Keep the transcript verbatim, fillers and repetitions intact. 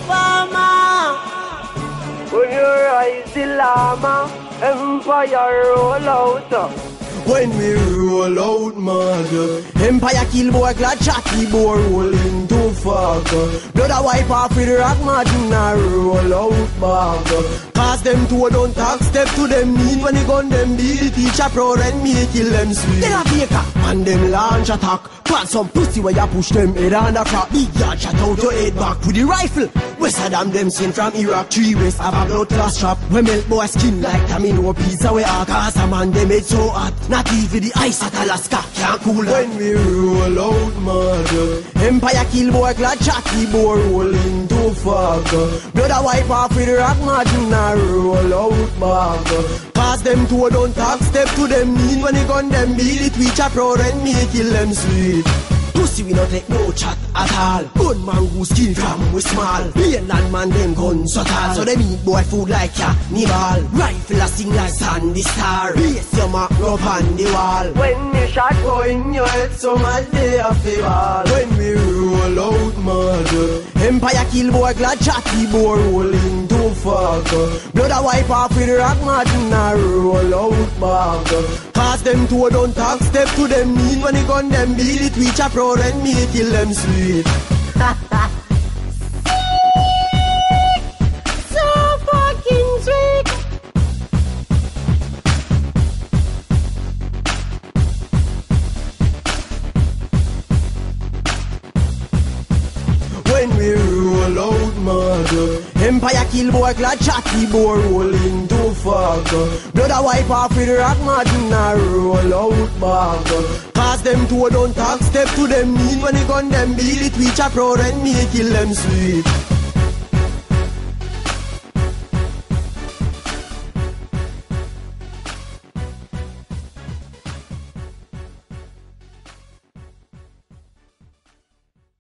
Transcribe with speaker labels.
Speaker 1: farmer.
Speaker 2: When you rise the llama, empire roll out.
Speaker 3: When we roll out, mother, empire kill boy, glad chatty boy rolling too far. Blood a wipe off with rock, margin a roll out bag. Cause them two don't talk, step to them need when they gun them beat the teacher proud and me kill them sweet. Then a baker, and them launch attack. Plant some pussy where you push them head on the crop. Big yard shot out your head back with the rifle. West Saddam them sent from Iraq, three west have a blood class trap. We melt boy skin like tamino pizza we are. Cause a man them head so hot. Not even the ice at Alaska can't cool them. When we roll out, mother, empire kill boy, glad chatty boy rolling too far. Blood a wipe off with rock, margin a roll out bag. Cause them two don't talk, step to them need when they gun them beat it. We chat proud and me kill them sweet. Pussy we not take no chat at all. Gun man who skin from we small. Mainland man them guns so tall. So them eat boy food like cannibal. Rifle a sing like Sandy Star. Base your mark up on the wall.
Speaker 2: When you shot go in your head, so much they a feel.
Speaker 3: When we roll out, mother, empire kill boy, glad chatty boy rolling too far. Blood a wipe off with rock, margin a roll out bag. Cause them two don't talk, step to them need when they gun them beat it. We chop proud and me kill them sweet.
Speaker 1: So fucking sweet.
Speaker 3: When we roll out, mother, empire kill boy, glad chatty boy rolling too far. Blood a wipe off with rock, margin a roll out bag. Cause them two don't talk, step to them need when they gun them beat it. We chop proud and me kill them sweet.